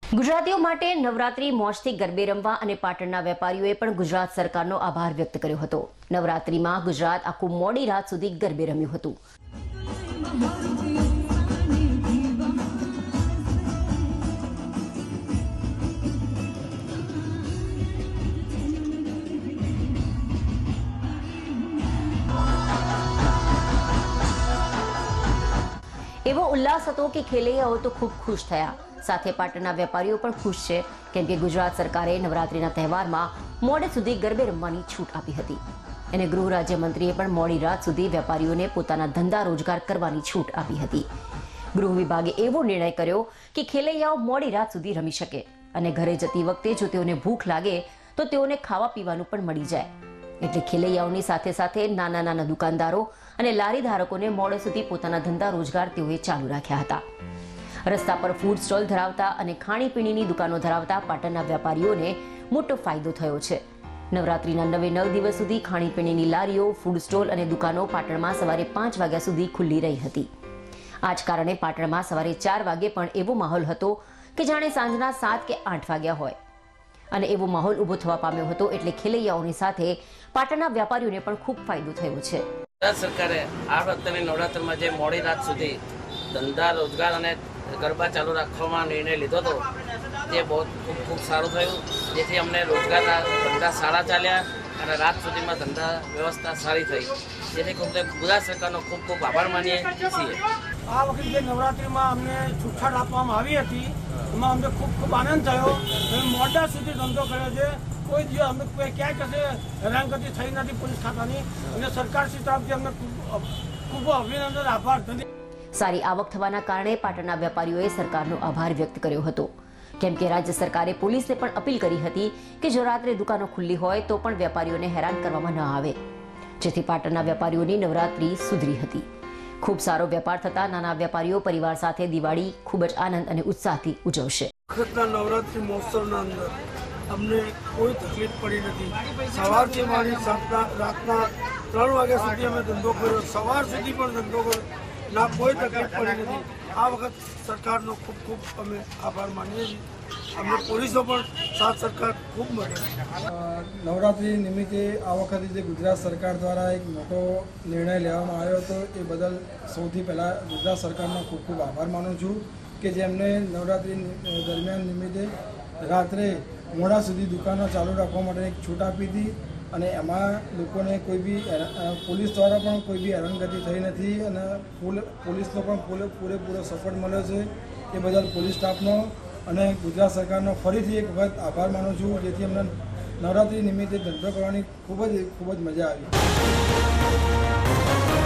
ગુજરાતીઓ માટે નવરાત્રી મોજથી ગરબે રમવા અને પાટણના વેપારીઓએ પણ ગુજરાત સરકારનો આભાર વ્યક્ત કર્યો હતો। નવરાત્રીમાં ગુજરાત આખું મોડી રાત સુધી ગરબે રમ્યું હતું। एवो उल्लास हतो कि खेलैयाओ तो खूब खुश थया। साथे पाटणना वेपारीओ पण खुश छे केम के गुजरात सरकारे नवरात्रीना तहेवारमां मोडे सुधी गरबे रमवानी छूट आपी हती अने गृह राज्यमंत्रीए पण मोडी रात सुधी वेपारीओने पोताना धंधा रोजगार करवानी छूट आपी हती। गृह विभागे एवो निर्णय कर्यो कि खेलैयाओ मोडी रात सुधी रमी शके अने घरे जती वखते जो तेओने भूख लागे तो तेओने खावा पीवानुं पण मळी जाय। એટલે ખેલૈયાઓની સાથે સાથે નાના નાના દુકાનદારો અને લારી ધારકોને મોડે સુધી પોતાના ધંધા રોજગાર તેઓએ ચાલુ રાખ્યા હતા। રસ્તા પર ફૂડ સ્ટોલ ધરાવતા અને ખાણીપીણીની દુકાનો ધરાવતા પાટણના વેપારીઓને મોટો ફાયદો થયો છે। નવરાત્રીના 9 દિવસ સુધી ખાણીપીણીની લારીઓ, ફૂડ સ્ટોલ અને દુકાનો પાટણમાં સવારે 5 વાગ્યા સુધી ખુલ્લી રહી હતી। આ જ કારણે પાટણમાં સવારે 4 વાગે પણ એવો માહોલ હતો કે જાણે સાંજના 7 કે 8 વાગ્યા હોય અને એવો માહોલ ઊભો થવા પામ્યો હતો। એટલે ખેલૈયાઓની સાથે પાટણના વેપારીઓને પણ ખૂબ ફાયદો થયો છે। ગુજરાત સરકારે આ વખતે નવરાત્રિમાં જે મોડી રાત સુધી ધંધા રોજગાર અને ગરબા ચાલુ રાખવામાં નિર્ણય લીધો હતો તે ખૂબ સારું થયું, જેથી અમને રોજગારના ધંધા સારા ચાલ્યા અને રાત સુધીમાં ધંધા વ્યવસ્થા સારી થઈ, જેથી ગુજરાત સરકારનો ખૂબ આભાર માનીએ છીએ। આ વખતે નવરાત્રિમાં અમને છૂટછાટ આપવામાં આવી હતી, એમાં અમને ખૂબ આનંદ થયો। મોડા સુધી ધંધો કર્યો છે, કોઈ દિવસ અમને ક્યાંય કશે હેરાનગતિ થઈ નથી પોલીસ ખાતાની અને સરકારશ્રી તરફથી અમને ખૂબ અભિનંદન, આભાર। સારી આવક થવાના કારણે પાટણના વેપારીઓએ સરકારનો આભાર વ્યક્ત કર્યો હતો, કેમ કે રાજ્ય સરકારે પોલીસને પણ અપીલ કરી હતી કે જો રાત્રે દુકાનો ખુલ્લી હોય તો પણ વેપારીઓને હેરાન કરવામાં ન આવે, જેથી પાટણના વેપારીઓની નવરાત્રી સુધરી હતી। ખૂબ સારો વેપાર થતા નાના વેપારીઓ પરિવાર સાથે દિવાળી ખૂબ જ આનંદ અને ઉત્સાહથી ઉજવશે। વખતના નવરાત્રી મહોત્સવના અંદર અમને કોઈ તકલીફ પડી નથી। સવારથી મારી રાતના 3 વાગ્યા સુધી અમે ધંધો કર્યો, સવાર સુધી પણ ધંધો કર્યો, ના કોઈ તકલીફ પડી નથી। આ વખત સરકારનો ખૂબ અમે આભાર માનીએ છીએ। અમને પોલીસનો પણ સાથ સરકાર ખૂબ મળે। નવરાત્રિ નિમિત્તે આ વખતે જે ગુજરાત સરકાર દ્વારા એક મોટો નિર્ણય લેવામાં આવ્યો હતો એ બદલ સૌથી પહેલાં ગુજરાત સરકારનો ખૂબ આભાર માનું છું કે જેમને નવરાત્રિ દરમિયાન નિમિત્તે રાત્રે મોડા સુધી દુકાનો ચાલુ રાખવા માટે એક છૂટ આપી હતી અને એમાં લોકોને કોઈ બી પોલીસ દ્વારા પણ કોઈ બી હેરાનગતિ થઈ નથી અને પોલીસનો પણ પૂરેપૂરો સપોર્ટ મળ્યો છે। એ બદલ પોલીસ સ્ટાફનો અને ગુજરાત સરકારનો ફરીથી એક વખત આભાર માનું છું, જેથી અમને નવરાત્રિ નિમિત્તે ધંધો કરવાની ખૂબ જ મજા આવી।